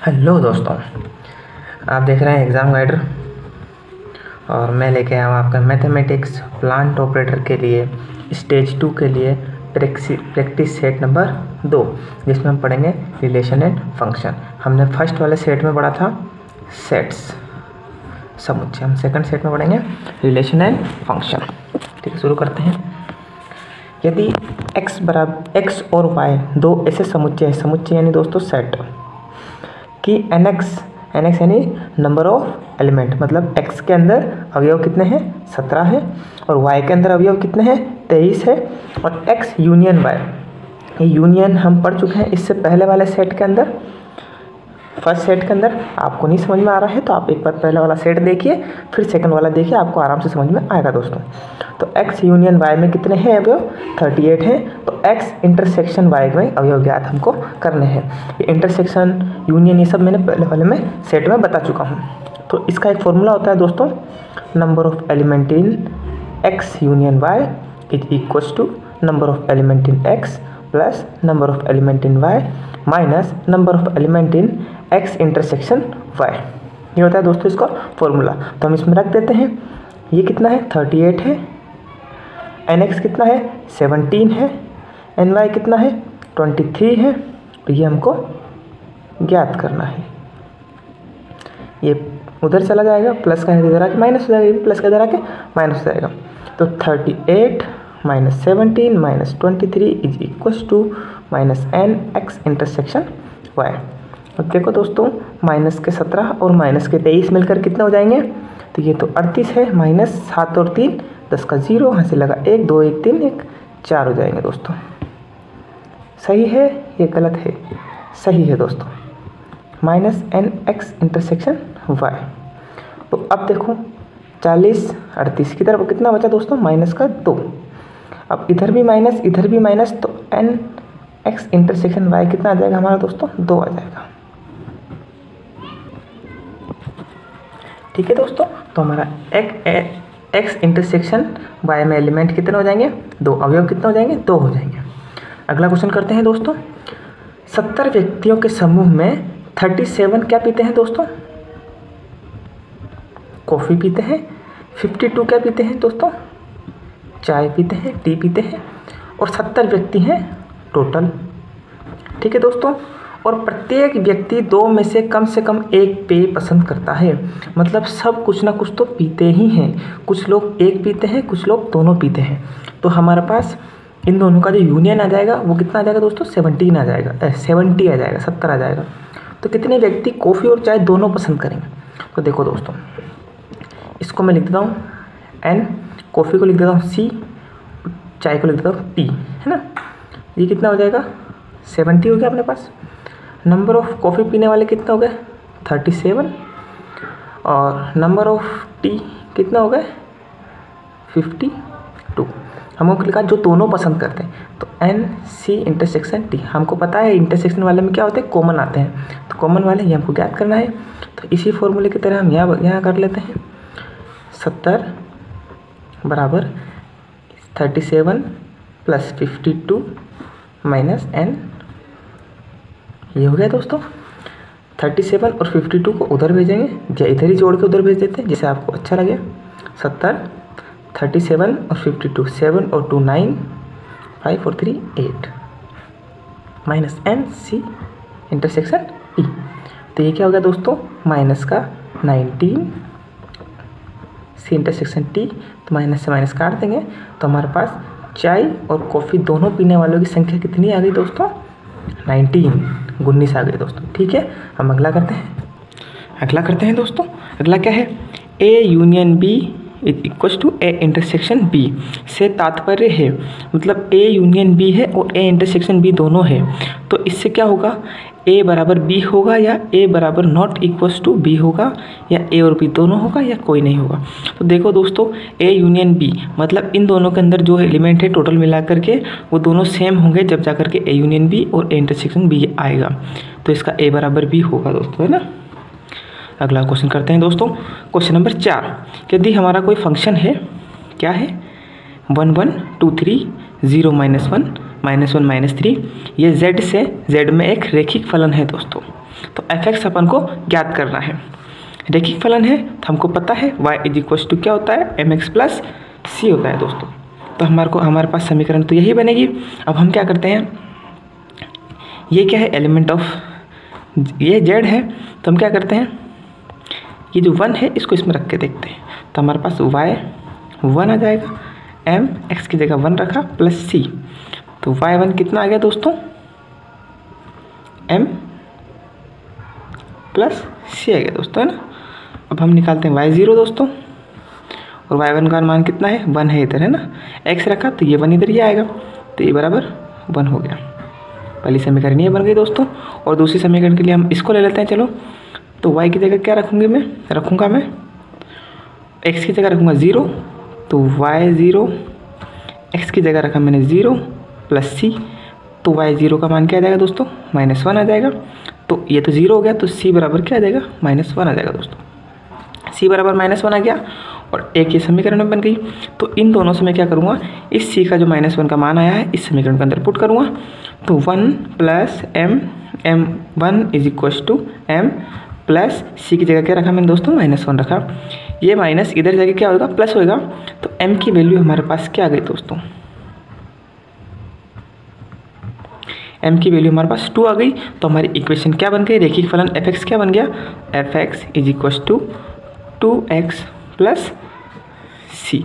Hello दोस्तों, आप देख रहे हैं एग्ज़ाम गाइडर और मैं लेके आया हूँ आपका मैथमेटिक्स प्लांट ऑपरेटर के लिए स्टेज 2 के लिए प्रैक्टिस सेट नंबर 2, जिसमें हम पढ़ेंगे रिलेशन एंड फंक्शन। हमने फर्स्ट वाले सेट में पढ़ा था सेट्स समुच्चय, हम सेकंड सेट में पढ़ेंगे रिलेशन एंड फंक्शन। ठीक है, शुरू करते हैं। यदि x और y दो ऐसे समुच्चय है, समुच्चय यानी दोस्तों सेट, कि nx यानी नंबर ऑफ एलिमेंट, मतलब x के अंदर अवयव कितने हैं 17 है और y के अंदर अवयव कितने हैं 23 है, और x यूनियन y, ये यूनियन हम पढ़ चुके हैं इससे पहले वाले सेट के अंदर। फर्स्ट सेट के अंदर आपको नहीं समझ में आ रहा है तो आप एक बार पहले वाला सेट देखिए, फिर सेकंड वाला देखिए, आपको आराम से समझ में आएगा दोस्तों। तो x यूनियन y में कितने हैं अवयव 38 हैं, तो x इंटरसेक्शन y में अवयव ज्ञात हमको करने हैं। ये इंटरसेक्शन यूनियन ये सब मैंने पहले वाले में सेट में बता चुका हूँ। तो इसका एक फॉर्मूला होता है दोस्तों, number of element in x union y is equals to number of element in x plus number of element in y minus number of element in x intersection y। ये होता है दोस्तों इसका फॉर्मूला। तो हम इसमें रख देते हैं, ये कितना है 38 है, nx कितना है 17 है, ny कितना है 23 है, तो ये हमको ज्ञात करना है। ये उधर चला जाएगा, प्लस का इधर आके माइनस हो जाएगा, प्लस का इधर आके माइनस हो जाएगा। तो 38 minus 17 minus 23 is equals to minus nx intersection y। अब देखो दोस्तों, माइनस के 17 और माइनस के 23 मिलकर कितना हो जाएंगे, तो ये तो 38 है, माइनस 7 और 3 10 का 0, यहाँ से लगा 1 2 1 3 1 4 हो जाएंगे दोस्तों। सही है ये गलत है? सही है दोस्तों, माइनस nx इंटरसेक्शन y। तो अब देखो 40 38 की तरफ कितना बचा दोस्तों, माइनस का 2। अब इधर भी माइनस इधर भी माइनस, तो nx इंटरसेक्शन y कितना आ जाएगा हमारा दोस्तों 2 आ जाएगा। ठीक है दोस्तों, तो हमारा x इंटरसेक्शन y में एलिमेंट कितने हो जाएंगे 2, अवयव कितने हो जाएंगे 2 हो जाएंगे। अगला क्वेश्चन करते हैं दोस्तों। 70 व्यक्तियों के समूह में 37 क्या पीते हैं दोस्तों, कॉफ़ी पीते हैं। 52 क्या पीते हैं दोस्तों, चाय पीते हैं, टी पीते हैं, और 70 व्यक्ति हैं टोटल। ठीक है दोस्तों, और प्रत्येक व्यक्ति 2 में से कम एक पेय पसंद करता है, मतलब सब कुछ ना कुछ तो पीते ही हैं। कुछ लोग एक पीते हैं, कुछ लोग दोनों पीते हैं। तो हमारे पास इन दोनों का जो यूनियन आ जाएगा वो कितना आ जाएगा दोस्तों 17 आ जाएगा, 70 आ जाएगा, 70 आ जाएगा। तो कितने व्यक्ति कॉफ़ी और चाय दोनों पसंद करेंगे। तो देखो दोस्तों, इसको मैं लिख देता हूँ n, कॉफ़ी को लिख देता हूँ c, चाय को लिख देता हूँ t, है ना। ये कितना हो जाएगा 70 हो गया अपने पास। नंबर ऑफ कॉफ़ी पीने वाले कितना हो गए 37, और नंबर ऑफ टी कितना हो गए 52। हमको लिखा जो दोनों पसंद करते हैं, तो एन सी इंटरसेक्शन टी। हमको पता है इंटरसेक्शन वाले में क्या होते हैं, कॉमन आते हैं, तो कॉमन वाले ये हमको ज्ञात करना है। तो इसी फॉर्मूले की तरह हम यहाँ कर लेते हैं, 70 बराबर 37 प्लस 52 माइनस n। ये हो गया दोस्तों। 37 और 52 को उधर भेजेंगे, या इधर ही जोड़ के उधर भेज देते हैं जिससे आपको अच्छा लगे। 70 37 और 52, 7 और 2 9, 5 और 3 8 minus N C intersection E. तो ये क्या हो गया दोस्तों, माइनस का 19 सी इंटरसेक्शन टी। तो माइनस से माइनस काट देंगे, तो हमारे पास चाय और कॉफ़ी दोनों पीने वालों की संख्या कितनी आ गई दोस्तों 19 आ गई दोस्तों। ठीक है, हम अगला करते हैं दोस्तों। अगला क्या है, A union B equals to A intersection B से तात्पर्य है, मतलब A यूनियन B है और A इंटरसेक्शन B दोनों है। तो इससे क्या होगा, A बराबर B होगा, या A बराबर नॉट इक्वल्स टू B होगा, या A और B दोनों होगा, या कोई नहीं होगा। तो देखो दोस्तों, A यूनियन B मतलब इन दोनों के अंदर जो एलिमेंट है टोटल मिला करके वो दोनों सेम होंगे जब जा करके A यूनियन B और A इंटरसेक्शन B आएगा। तो इसका A बराबर B होगा दोस्तों, है ना। अगला क्वेश्चन करते हैं दोस्तों। क्वेश्चन नंबर 4, यदि हमारा कोई फंक्शन है, क्या है 1 1 2 3 0 -1 -1 -3, ये z से z में एक रेखिक फलन है दोस्तों। तो fx अपन को ज्ञात करना है, रेखिक फलन है तो हमको पता है y = क्या होता है, mx + c होता है दोस्तों। तो हमारे पास समीकरण तो यही बनेगी। अब हम क्या करते हैं, ये क्या है, एलिमेंट ऑफ ये z है, तो हम क्या करते हैं, ये जो 1 है इसको इसमें रख के देखते हैं। तो हमारे पास y 1 आ जाएगा, m x की जगह 1 रखा प्लस c, तो y1 कितना आ गया दोस्तों, m प्लस c आ गया दोस्तों, है ना। अब हम निकालते हैं y0 दोस्तों, और y1 का मान कितना है, 1 है इधर, है ना। x रखा तो ये 1 इधर ही आएगा, तो ये बराबर 1 हो गया। पहली समीकरण ये बन गई दोस्तों। और दूसरी समीकरण के लिए हम इसको ले लेते हैं, चलो। तो y की जगह क्या रखूँगा मैं x की जगह रखूँगा 0, तो y0 x की जगह रखा मैंने 0 प्लस c, तो y0 का मान क्या आ जाएगा दोस्तों, -1 आ जाएगा। तो ये तो 0 हो गया, तो c बराबर क्या आ जाएगा, -1 आ जाएगा दोस्तों। c बराबर -1 आ गया और एक ये समीकरण में बन गई। तो इन दोनों से मैं क्या करूँगा, इस c का जो -1 का मान आया है इस समीकरण के अंदर पुट करूँगा। तो 1 plus m 1 = m plus c की जगह क्या रखा मैंने दोस्तों, -1 रखा। ये माइनस इधर जाके क्या होगा, प्लस होएगा। तो m की वैल्यू हमारे पास क्या आ गई दोस्तों, m की वैल्यू हमारे पास 2 आ गई। तो हमारी इक्वेशन क्या बन गई, रेखिक फलन fx क्या बन गया, fx = 2x plus c,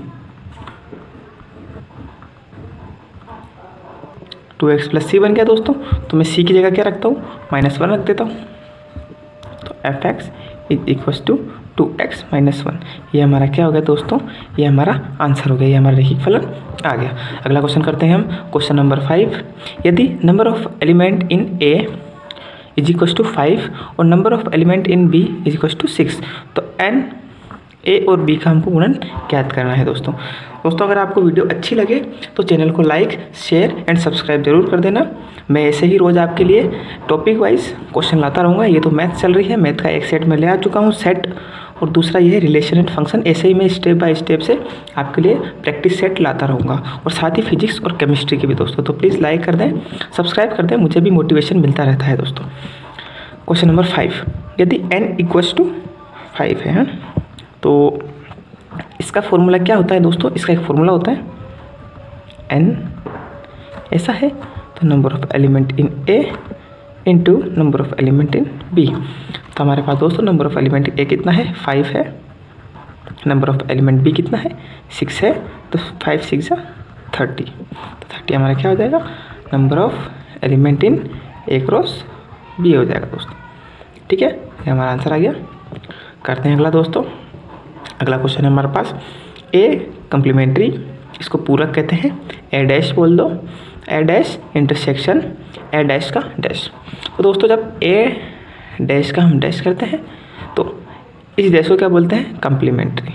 2x plus c बन गया दोस्तों। तो मैं c की जगह क्या रखता हूँ, -1 रख देता हूँ। तो fx = 2x - 1, ये हमारा क्या हो गया दोस्तों, ये हमारा आंसर हो गया, ये हमारा रेखिक फलन आ गया। अगला क्वेश्चन करते हैं हम, क्वेश्चन नंबर 5। यदि number of element in a = 5 और number of element in b = 6, तो n a और b का हमको गुणन ज्ञात करना है दोस्तों। अगर आपको वीडियो अच्छी लगे तो चैनल को लाइक, शेयर एंड सब्सक्राइब जरूर कर देना। मैं ऐसे ही रोज़ आपके लिए टॉपिक वाइज क्वेश्चन लाता रहूँगा। ये तो मैथ चल रही है, मैथ का एक सेट मैं ले आ चुका हूँ सेट, और दूसरा ये है रिलेशन एंड फंक्शन। ऐसे ही मैं स्टेप बाय स्टेप से आपके लिए प्रैक्टिस सेट लाता रहूँगा, और साथ ही फिजिक्स और केमिस्ट्री की भी दोस्तों। तो प्लीज़ लाइक कर दें, सब्सक्राइब कर दें, मुझे भी मोटिवेशन मिलता रहता है दोस्तों। क्वेश्चन नंबर 5, यदि n = 5 है, तो इसका फॉर्मूला क्या होता है दोस्तों, इसका एक फॉर्मूला होता है n ऐसा है, तो number of element in a into number of element in b। तो हमारे पास दोस्तों नंबर ऑफ एलिमेंट a कितना है, 5 है, नंबर ऑफ एलिमेंट b कितना है, 6 है, तो 5 × 6 = 30। तो 30 हमारा क्या हो जाएगा, number of element in a cross b हो जाएगा दोस्तों। ठीक है, ये हमारा आंसर आ गया। करते हैं अगला दोस्तों। अगला क्वेश्चन है हमारे पास, a कम्प्लीमेंट्री, इसको पूरक कहते हैं, a डैश बोल दो, a dash intersection a dash का डैश। तो दोस्तों जब a डैश का हम डैश करते हैं तो इस डैश को क्या बोलते हैं, कम्प्लीमेंट्री।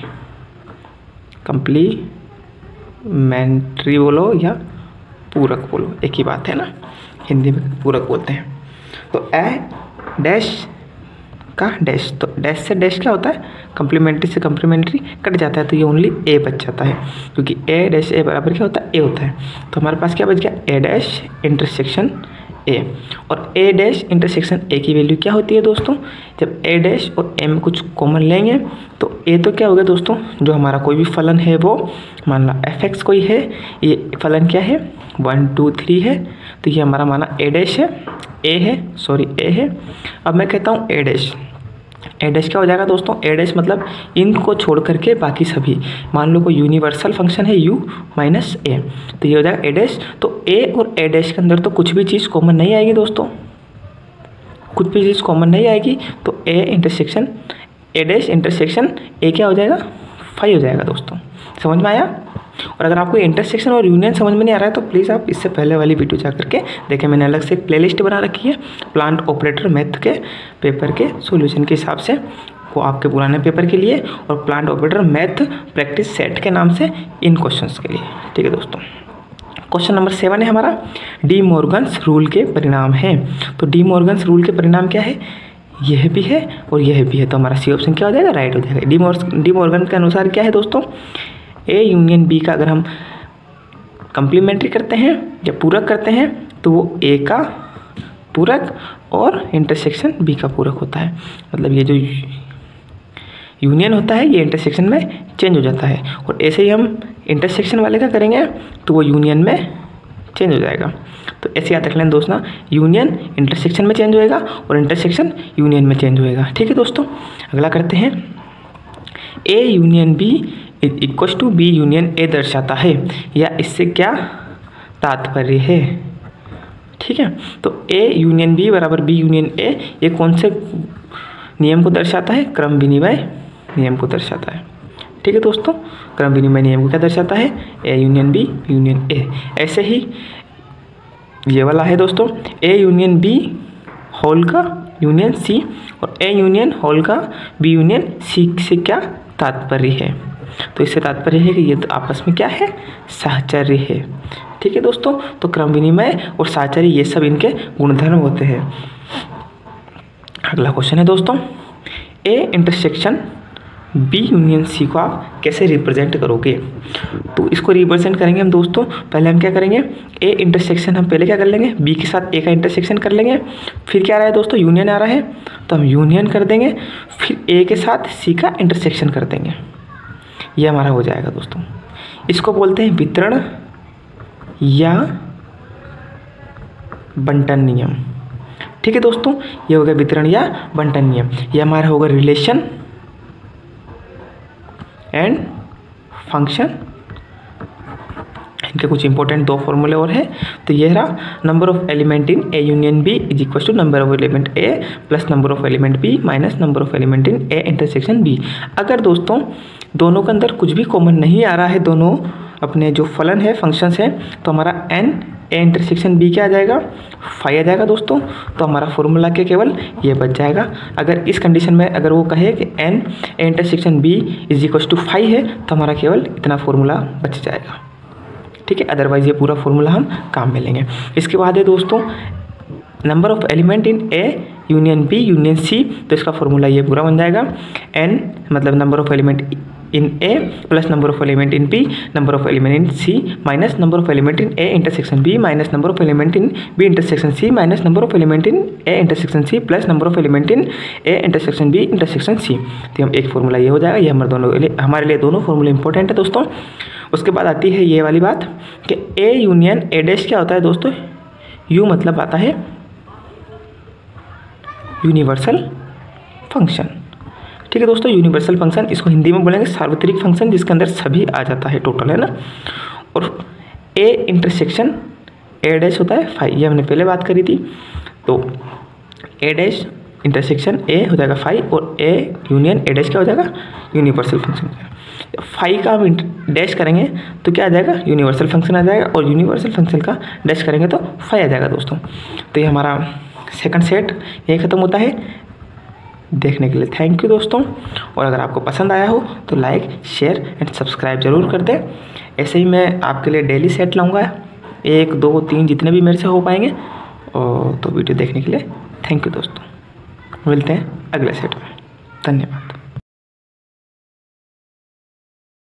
कम्प्लीमेंट्री बोलो या पूरक बोलो, एक ही बात है ना, हिंदी में पूरक बोलते हैं। तो a डैश का डैश, तो डैश से डैश क्या होता है, कम्प्लीमेंट्री से कम्प्लीमेंट्री कट जाता है, तो ये ओनली a बच जाता है, क्योंकि a डैश a बराबर क्या होता है, a होता है। तो हमारे पास क्या बच गया, a डैश इंटरसेक्शन a, और a डैश इंटरसेक्शन a की वैल्यू क्या होती है दोस्तों, जब a डैश और m कुछ कॉमन लेंगे तो a तो क्या हो गया दोस्तों, जो हमारा कोई भी फलन है वो, मान ला fx कोई है, ये फलन क्या है, 1 2 3 है, तो ये हमारा माना a डैश है, a है। अब मैं कहता हूँ a डैश क्या हो जाएगा दोस्तों, a डैश मतलब इनको छोड़ करके बाकी सभी, मान लो कोई यूनिवर्सल फंक्शन है u माइनस a, तो ये हो जाएगा a डैश। तो a और a डैश के अंदर तो कुछ भी चीज़ कॉमन नहीं आएगी दोस्तों, कुछ भी चीज़ कॉमन नहीं आएगी, तो a डैश इंटरसेक्शन a क्या हो जाएगा, 5 हो जाएगा दोस्तों। समझ में आया। और अगर आपको इंटरसेक्शन और यूनियन समझ में नहीं आ रहा है तो प्लीज़ आप इससे पहले वाली वीडियो जा करके देखें, मैंने अलग से एक प्लेलिस्ट बना रखी है प्लांट ऑपरेटर मैथ के पेपर के सॉल्यूशन के हिसाब से, वो आपके पुराने पेपर के लिए, और plant operator math practice set के नाम से इन क्वेश्चंस के लिए। ठीक है दोस्तों, क्वेश्चन नंबर 7 है हमारा, डी मॉर्गन्स रूल के परिणाम हैं। तो डी मॉर्गन्स रूल के परिणाम क्या है, यह भी है और यह भी है, तो हमारा सी ऑप्शन क्या हो जाएगा, राइट हो जाएगा। डी मॉर्गन के अनुसार क्या है दोस्तों, ए यूनियन बी का अगर हम कंप्लीमेंट्री करते हैं या पूरक करते हैं तो वो ए का पूरक और इंटरसेक्शन बी का पूरक होता है। मतलब ये जो यूनियन होता है ये इंटरसेक्शन में चेंज हो जाता है, और ऐसे ही हम इंटरसेक्शन वाले का करेंगे तो वो यूनियन में चेंज हो जाएगा। तो ऐसे याद रख लें दोस्तों, यूनियन इंटरसेक्शन में चेंज होएगा और इंटरसेक्शन यूनियन में चेंज होएगा। ठीक है दोस्तों, अगला करते हैं। A union B equal to B union A दर्शाता है, या इससे क्या तात्पर्य है। ठीक है, तो ए यूनियन बी बराबर बी यूनियन ए, ये कौन से नियम को दर्शाता है? क्रम विनिमय नियम को दर्शाता है। ठीक है दोस्तों, क्रम विनिमय नियम को क्या दर्शाता है? A union B union A. ऐसे ही ये वाला है दोस्तों, ए यूनियन बी होल का यूनियन सी, और ए यूनियन होल का बी यूनियन सी से क्या तात्पर्य है? तो इससे तात्पर्य है कि ये तो आपस में क्या है? साहचर्य है। ठीक है दोस्तों, तो क्रम विनिमय और साहचर्य ये सब इनके गुणधर्म होते हैं। अगला क्वेश्चन है दोस्तों, A intersection B union C को आप कैसे रिप्रेजेंट करोगे? तो इसको रिप्रेजेंट करेंगे हम दोस्तों, पहले हम क्या करेंगे? ए इंटरसेक्शन हम पहले क्या कर लेंगे? बी के साथ ए का इंटरसेक्शन कर लेंगे। फिर क्या आ रहा है दोस्तों? यूनियन आ रहा है, तो हम यूनियन कर देंगे। फिर ए के साथ सी का इंटरसेक्शन कर देंगे। ये हमारा हो जाएगा दोस्तों। इसको बोलते हैं वितरण या बंटन नियम। ठीक है दोस्तों, ये हो गया वितरण या बंटन नियम। ये हमारा होगा रिलेशन एंड फंक्शन। इनके कुछ इंपॉर्टेंट दो फॉर्मूले और है। तो ये रहा, number of element in A union B is equal to number of element A plus number of element B minus number of element in A intersection B. अगर दोस्तों दोनों के अंदर कुछ भी कॉमन नहीं आ रहा है, दोनों अपने जो फलन है फंक्शंस है, तो हमारा एन ए इंटरसेक्शन बी क्या आ जाएगा? 5 आ जाएगा दोस्तों। तो हमारा फॉर्मूला के केवल ये बच जाएगा। अगर इस कंडीशन में अगर वो कहे कि N A intersection B is equal to 5 है, तो हमारा केवल इतना फॉर्मूला बच जाएगा। ठीक है, अदरवाइज ये पूरा फॉर्मूला हम काम में लेंगे। इसके बाद है दोस्तों number of element in A union B union C, तो इसका फॉर्मूला ये पूरा बन जाएगा। एन मतलब number of element in A plus number of element in B, number of element in C minus number of element in A intersection B minus number of element in B intersection C minus number of element in A intersection C plus number of element in A intersection B intersection C. तो हम एक formula ये हो जाएगा। ये हमारे लिए दोनों फॉर्मूले इंपॉर्टेंट है दोस्तों। उसके बाद आती है ये वाली बात कि ए यूनियन ए डैश क्या होता है दोस्तों? यू मतलब आता है यूनिवर्सल फंक्शन। ठीक है दोस्तों, यूनिवर्सल फंक्शन, इसको हिंदी में बोलेंगे सार्वत्रिक फंक्शन, जिसके अंदर सभी आ जाता है टोटल, है ना। और ए इंटरसेक्शन ए डैश होता है 5, ये हमने पहले बात करी थी। तो ए डैश इंटरसेक्शन ए हो जाएगा 5 और ए यूनियन ए डैश क्या हो जाएगा? Universal function. 5 का हम डैश करेंगे तो क्या आ जाएगा? यूनिवर्सल फंक्शन आ जाएगा, और यूनिवर्सल फंक्शन का डैश करेंगे तो 5 आ जाएगा दोस्तों। तो ये हमारा सेकंड सेट यही ख़त्म होता है। देखने के लिए थैंक यू दोस्तों, और अगर आपको पसंद आया हो तो लाइक शेयर एंड सब्सक्राइब जरूर कर दें। ऐसे ही मैं आपके लिए डेली सेट लाऊंगा, 1 2 3 जितने भी मेरे से हो पाएंगे। और तो वीडियो देखने के लिए थैंक यू दोस्तों, मिलते हैं अगले सेट में। धन्यवाद।